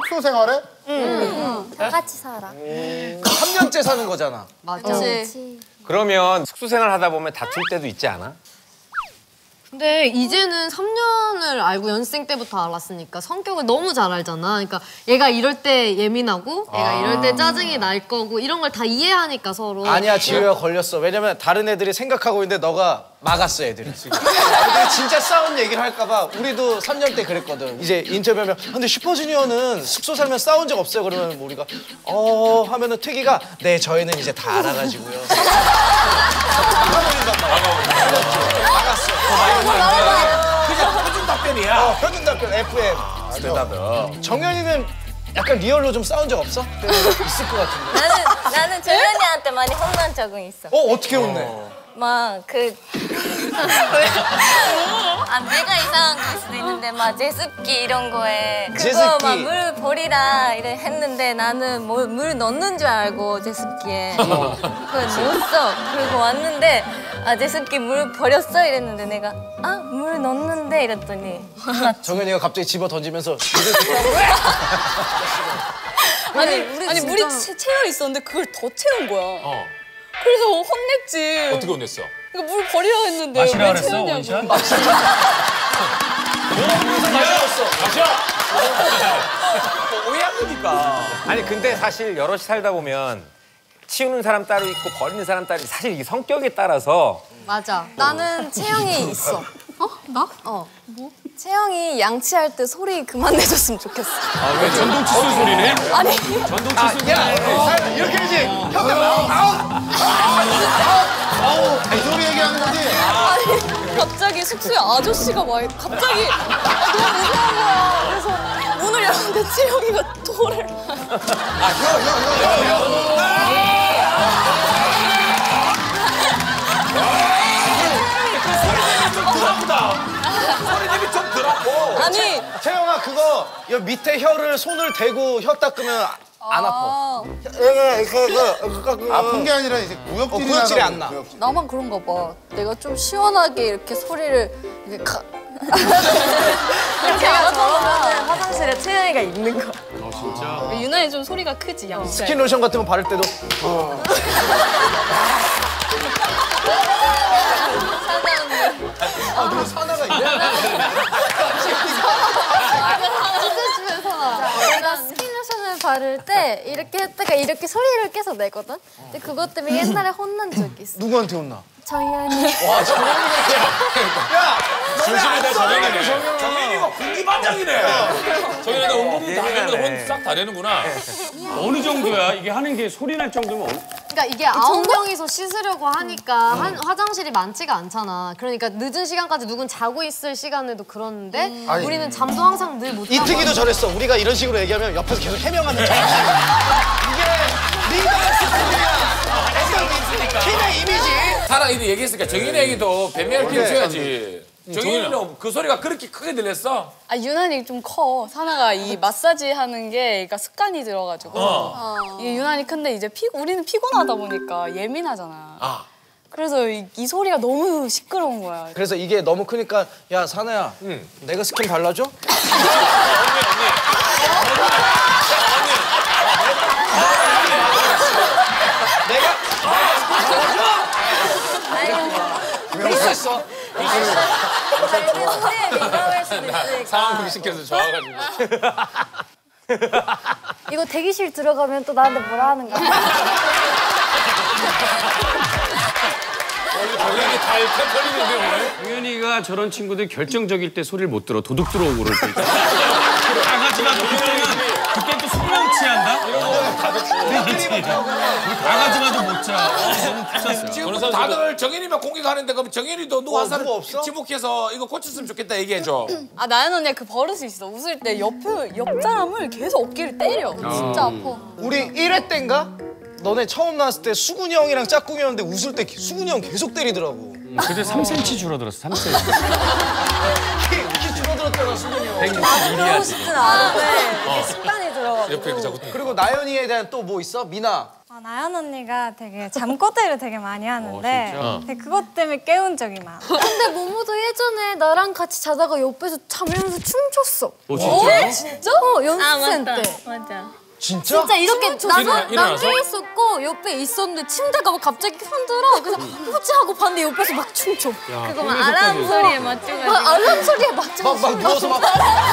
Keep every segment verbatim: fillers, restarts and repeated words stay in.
숙소 생활해? 응. 다 같이 살아. 삼 년째 사는 거잖아. 맞아. 그치. 그러면 숙소 생활 하다 보면 다툴 때도 있지 않아? 근데 이제는 삼 년을 알고 연습생 때부터 알았으니까 성격을 너무 잘 알잖아. 그러니까 얘가 이럴 때 예민하고 얘가 아. 이럴 때 짜증이 날 거고 이런 걸 다 이해하니까 서로. 아니야, 지효야 걸렸어. 왜냐면 다른 애들이 생각하고 있는데 너가 막았어, 애들이. 애들이 진짜 싸운 얘기를 할까 봐. 우리도 삼 년 때 그랬거든. 이제 인터뷰하면 근데 슈퍼주니어는 숙소 살면 싸운 적 없어요? 그러면 우리가 어 하면은 태기가 네, 저희는 이제 다 알아가지고요. 막았어. 그냥 표준 답변이야. 어, 표준 답변 에프엠. 대답은. 정연이는 약간 리얼로 좀 싸운 적 없어? 있을 것 같은데. 나는 나는 정연이한테 많이 혼난 적은 있어. 어, 어떻게 혼내? 막 그 아, 내가 이상한 걸 수도 있는데 막 제습기 이런 거에 그거 제습기. 막 물 버리라 이래 했는데 나는 뭐 물 넣는 줄 알고 제습기에 그걸 넣었어. 그리고 왔는데 아 제습기 물 버렸어 이랬는데 내가 아 물 넣는데 이랬더니 정연이가 갑자기 집어 던지면서 아니, 우리 아니 진짜- 물이 채, 채워 있었는데 그걸 더 채운 거야. 어. 그래서 혼냈지. 어떻게 혼냈어? 그러니까 물 버리라 했는데 마시라 왜 그랬어, 채우냐고. 원샷? 마셨어. 마셔! 오해한 거니까. 아니 근데 사실 여럿이 살다 보면 치우는 사람 따로 있고 버리는 사람 따로 있고 사실 이게 성격에 따라서 맞아. 나는 채영이 있어. 어? 나? 어. 뭐? 채영이 양치할 때 소리 그만 내줬으면 좋겠어. 아, 왜 전동 칫솔 소리네? 아니. 전동 칫솔 소리. 이렇게 해야지. 형아, 아우, 아우, 이 소리 얘기하는 거지? 아니 갑자기 숙소에 아저씨가 와 있- 갑자기 아, 너무 무서운 거야. 그래서 문을 열었는데 채영이가 토를. 소리 내기 좀 더라고. 아니 채영아 그거 여 밑에 혀를 손을 대고 혀 닦으면 안 아파. 아, 아픈 게 아니라 이제 어, 구역질이 구역질이 나서 안 나. 구역질. 나만 그런가 봐. 내가 좀 시원하게 이렇게 소리를 이렇게 가. 제가 저러면 화장실에 채영이가 있는 거. 유난히 좀 소리가 크지 양. 스킨 로션 같은 거 바를 때도 아, 너 사나가 있냐? 내가 스킨로션을 바를 때 이렇게 했다가 이렇게 소리를 계속 내거든? 근데 그것 때문에 옛날에 혼난 적이 있어. 누구한테 혼나? 정연이. 와, 정연이한테. 야, 조심해, 정연이네. 정연이가 군기반장이네. 정연이가 은근히 다 되는 혼싹 다 되는구나. 어느 정도야? 이게 하는 게 소리 날 정도면 어느... 그러니까 이게 아홉 명이서 씻으려고 하니까 한, 화장실이 많지가 않잖아. 그러니까 늦은 시간까지 누군 자고 있을 시간에도 그러는데 아니. 우리는 잠도 항상 늘 못 자고. 이특이도 저랬어. 우리가 이런 식으로 얘기하면 옆에서 계속 해명하는 척. 이게 리더의 스타일이야. 팀의 이미지. 사랑 이도 얘기했으니까 정연이 얘기도 변명할 기회 줘야지. 정연이는 그 소리가 그렇게 크게 들렸어? 아 유난히 좀 커. 사나가 이 마사지 하는 게 그러니까 습관이 들어가지고 어. 이게 유난히 큰데 이제 피, 우리는 피곤하다 보니까 예민하잖아. 아. 그래서 이, 이 소리가 너무 시끄러운 거야. 그래서 이게 너무 크니까 야, 사나야. 응. 내가 스킨 발라줘? 그럴 수 있어. 자기 소리에 민감할 수도 있으니까. 상황 분석해서 좋아가지고. 이거 대기실 들어가면 또 나한테 뭐라 하는 거야? 정연이 잘 펴버리는데 오늘? 동현이가 저런 친구들 결정적일 때 소리를 못 들어. 도둑 들어오고 그럴 때 있잖아. 다 같이 가도 그때는 그때 또 숙명 취한다? 그렇지. 우리 다 같이 가도 못 자. 어, 너무 푸셨어. 지금 다들 정연이만 공격하는데 그럼 정연이도 누구 어, 한 사람 누구 없어? 지목해서 이거 고쳤으면 좋겠다 얘기해줘. 아 나연 언니가 그 버릇이 있어. 웃을 때 옆에 옆 사람을 계속 어깨를 때려. 진짜 아파. 우리 일 회 때인가? 너네 처음 나왔을 때 수근이 형이랑 짝꿍이었는데 웃을 때 수근이 형 계속 때리더라고. 그때 삼 센티미터 줄어들었어, 삼 센티미터. 키, 키 줄어들었잖아, 수근이 형. 그러고 백육십일이야. 싶진 않은데 이게 습관이 들어가지고. 옆에 그 자꾸 그리고 나연이에 대한 또 뭐 있어? 미나. 아, 나연 언니가 되게 잠꼬대를 되게 많이 하는데 근데 그것 때문에 깨운 적이 많아. 근데 모모도 예전에 나랑 같이 자다가 옆에서 자면서 춤췄어. 어 진짜요? 진짜? 어, 연습생 맞다. 때. 맞아. 진짜? 진짜 이렇게 나가 일어나- 일어나서? 남게 있었고 옆에 있었는데 침대가 막 갑자기 흔들어. 그래서 뭐지 하고 봤는데 옆에서 막 춤춰. 그거 막 알람 소리에 맞춰가지고. 막 알람 소리에 맞춰. 막, 막 누워서 막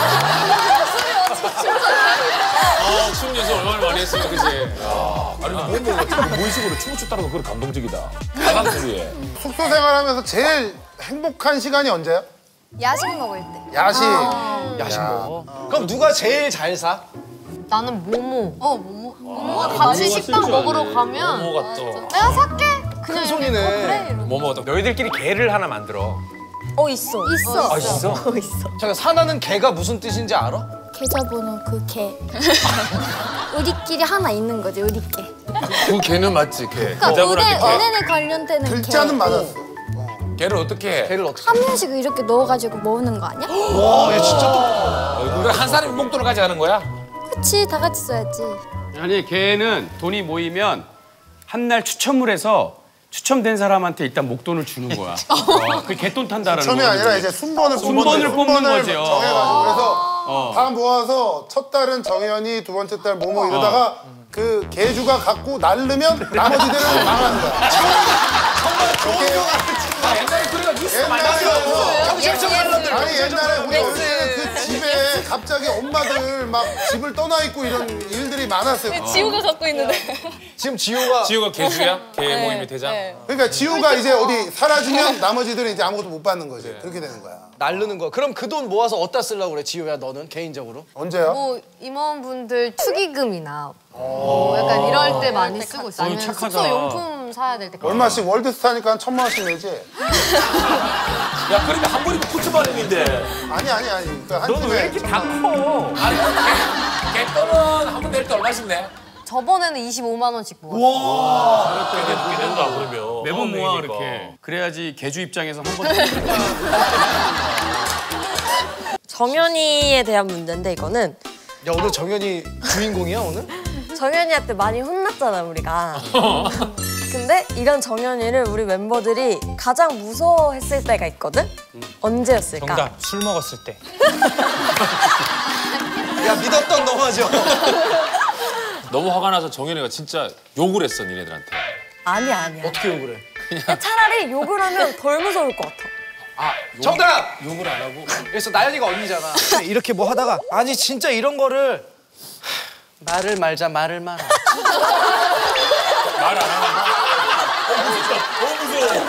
아, 춤 연습 얼마나 많이 했으면 그지? 아니 뭔가 같은 무의식으로 춤을 췄다는 거 그건 감동적이다. 나간 소리에. 숙소 생활하면서 제일 행복한 시간이 언제야? 야식 먹을 때. 야식. 야식 먹어. 그럼 누가 제일 잘 사? 나는 모모. 어 모모. 모모가 같이 식당 먹으러 가면 모모가 또. 내가 살게. 그냥 손이네. 모모가 또. 너희들끼리 개를 하나 만들어. 어 있어. 있어. 아 있어? 잠깐 사나는 개가 무슨 뜻인지 알아? 계좌번호 그 개. 우리끼리 하나 있는 거지, 우리끼리. 그 개는 맞지, 개. 그러니까 은혜, 은혜에 관련되는 개. 글자는 맞았어. 개를 어떻게 해? 개를 어떻게? 한 명씩 이렇게 넣어가지고 모으는 거 아니야? 와, 얘 진짜 똑똑하다. 우리가 한 사람이 목돈을 가져가는 거야? 그치, 다 같이 써야지. 아니 걔는 돈이 모이면 한 날 추첨을 해서 추첨된 사람한테 일단 목돈을 주는 거야. 어, 그 개돈 탄다라는 처음이 거. 아니라 이제 순번을 순번을 뽑는 거지. 어. 정해가지고 그래서 어. 다 모아서 첫 달은 정현이, 두 번째 달 모모 이러다가 그 개주가 갖고 날르면 나머지들은 망하는 거야. 그렇게 옛날에 그래가 뉴스 많이 옛날에 경찰청 관련들. 아니 옛날에 우리 어릴 때는 그 집에 갑자기 엄마들 막 집을 떠나 있고 이런 일들이 많았어요. 지우가 갖고 있는데. 지금 지호가 지우가 개주야? 개 모임의 대장? 그러니까 지우가 이제 어디 사라지면 나머지들은 이제 아무것도 못 받는 거지. 그렇게 되는 거야. 날르는 거야. 그럼 그 돈 모아서 어디다 쓰려고 그래, 지호야, 너는 개인적으로? 언제야? 뭐 임원분들 축의금이나 뭐 약간 이럴 때 많이 쓰고 있어. 아니면 착하다. 숙소 용품 사야 될 때. 얼마씩 월드스타니까 한 천만 원씩 내지? 야, 그러니까 한 번이면 코트 발음인데. 아니 아니 아니. 그러니까 한 너는 왜 이렇게 다 커? 아니, 개, 개 떠는 한 번 낼 때 얼마씩 내? 저번에는 이십오만 원씩 모았어. 꽤 된- 꽤 된다, 그러면. 매번 모아 어, 이렇게. 그래야지 개주 입장에서 한 번. 정연이에 대한 문제인데 이거는 야, 오늘 정연이 주인공이야, 오늘? 정연이한테 많이 혼났잖아 우리가. 근데 이런 정연이를 우리 멤버들이 가장 무서워했을 때가 있거든? 언제였을까? 정답, 술 먹었을 때. 야, 믿었던 너마저. 너무 화가 나서 정현이가 진짜 욕을 했어, 니네들한테. 아니야 아니야. 어떻게 욕을 해? 차라리 욕을 하면 덜 무서울 것 같아. 아, 정답! 욕을 안 하고? 그래서 나연이가 언니잖아. 이렇게 뭐 하다가 아니 진짜 이런 거를 하, 말을 말자 말을 말아. 말 안 하는 거? 너무 무서워.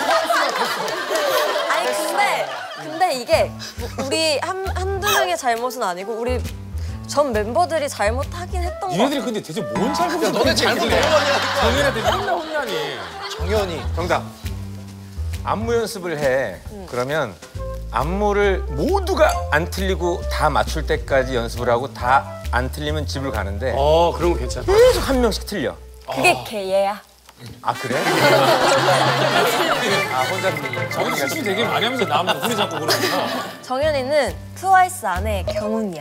아니 근데 근데 이게 우리 한 한두 명의 잘못은 아니고 우리 전 멤버들이 잘못하긴 했던 거 같아. 니네들이 근데 대체 뭔 잘못을 야, 너네 잘못 너무 많이 하니까. 정현이한테 맨날 혼나니. 정연이. 정답. 안무 연습을 해. 그러면 안무를 모두가 안 틀리고 다 맞출 때까지 연습을 하고 다 안 틀리면 집을 가는데 어 그런 거 괜찮다. 계속 한 명씩 틀려. 그게 걔야. 아 그래? 아 혼자 틀려. 정현이 실수 되게 많이 하면서 남한테 후리 잡고 그러니까. 정연이는 트와이스 안에 경훈이야.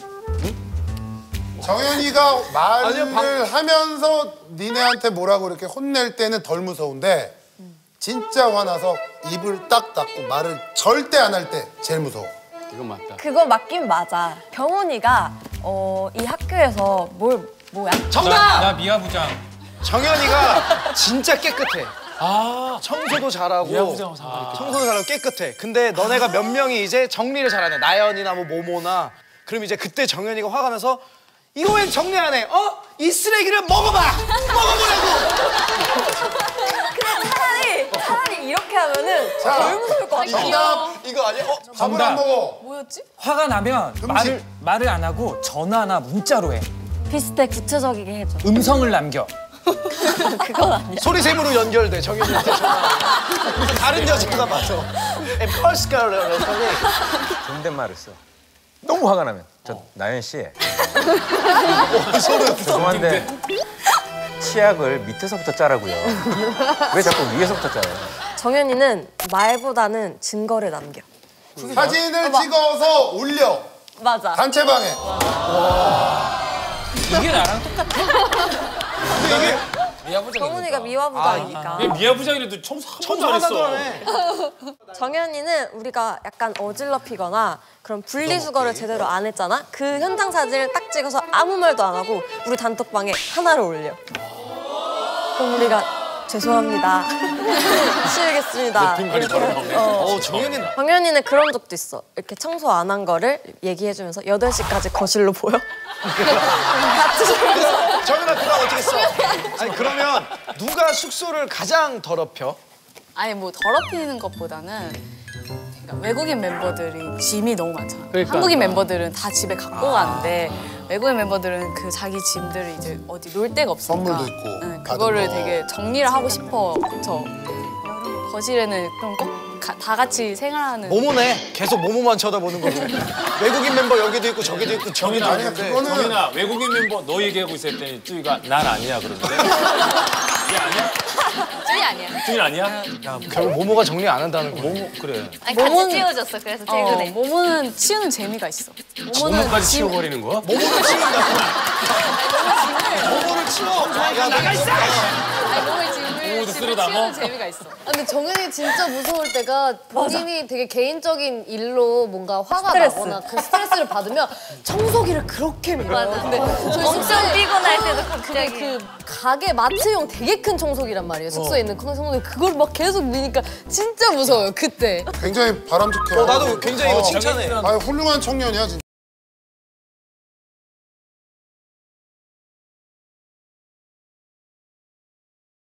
정현이가 말을 아니요, 방- 하면서 니네한테 뭐라고 이렇게 혼낼 때는 덜 무서운데 진짜 화나서 입을 딱 닫고 말을 절대 안 할 때 제일 무서워. 이건 맞다. 그거 맞긴 맞아. 경훈이가 어, 이 학교에서 뭘 뭐야? 정답! 나 미아 부장. 정연이가 진짜 깨끗해. 아, 청소도 잘하고. 미아부장 상관 청소도 잘하고 깨끗해. 근데 너네가 몇 명이 이제 정리를 잘하냐. 나연이나 뭐 모모나. 그럼 이제 그때 정연이가 화가 나서 이거 웬 정리 안 해? 어? 이 쓰레기를 먹어봐! 먹어보라고! 차라리 차라리 이렇게 하면은 덜 무서울 것 같아. 정답! 이거 아니야? 어? 밥을 안 먹어. 뭐였지? 화가 나면 말을 말을 안 하고 전화나 문자로 해. 비슷해 구체적이게 해줘. 음성을 남겨. 그건 아니야. 소리샘으로 연결돼, 정연이한테 전화. 그래서 다른 여자가 봐서. 펄스카를 존댓말을 써. 너무 화가 나면 저 나연 씨 소리 죄송한데 치약을 밑에서부터 짜라고요. 왜 자꾸 위에서부터 짜요? 정연이는 말보다는 증거를 남겨. 사진을 찍어서 올려. 맞아. 단체방에. 이게 나랑 똑같아. 근데 이게 정훈이가 미화부장이니까. 얘 미화부장이라도 청소 한 번도 안 했어. 정현이는 우리가 약간 어질러피거나 그런 분리수거를 제대로 안 했잖아. 그 현장 사진을 딱 찍어서 아무 말도 안 하고 우리 단톡방에 하나를 올려. 그럼 우리가 죄송합니다. 치우겠습니다. 어, 어 정현이. 정현이는 그런 적도 있어. 이렇게 청소 안 한 거를 얘기해주면서 여덟 시까지 거실로 보여. 정현아 누가 어떻게 써? 아니 그러면 누가 숙소를 가장 더럽혀? 아니 뭐 더럽히는 것보다는 그러니까 외국인 멤버들이 짐이 너무 많잖아. 그러니까. 한국인 멤버들은 다 집에 갖고 가는데 외국인 멤버들은 그 자기 짐들을 이제 어디 놓을 데가 없으니까 선물도 있고 응, 그거를 되게 정리를 하고 싶어. 저 거실에는 그럼 꼭 다 같이 생활하는. 모모네. 계속 모모만 쳐다보는 거고. 외국인 member 여기도 있고 저기도 있고 저기도 정인아, 있는데. 그거는- 정인아 외국인 멤버 너 얘기하고 있었더니 쭈이가 난 아니야 그러는데. 얘 아니야? 쭈이 아니야. 쭈이 아니야? 야, 결국 모모가 정리 안 한다는 거. 모모 그래. 아니 같이 치워줬어. 그래서 어, 최근에. 모모는 치우는 재미가 있어. 모모까지 치워버리는 거야? 모모를 치운다고. 모모를 치워. 나가 있어. 아니 몸을 짐을 모모도 짐을 쓸어 담아? 치우는 재미가 있어. 아, 근데 정현이 진짜 무서울 때가 본인이 되게 개인적인 일로 뭔가 화가 스트레스. 나거나 그 스트레스를 받으면 청소기를 그렇게 밀어. 맞아. 근데 엄청 피곤할 때도 갑자기. 그 가게 마트용 되게 큰 청소기란 말이에요. 숙소에 있는 큰 청소기 그걸 막 계속 미니까 진짜 무서워요. 그때. 굉장히 바람직해. 어, 나도 굉장히 이거 칭찬해. 아 훌륭한 청년이야 진짜.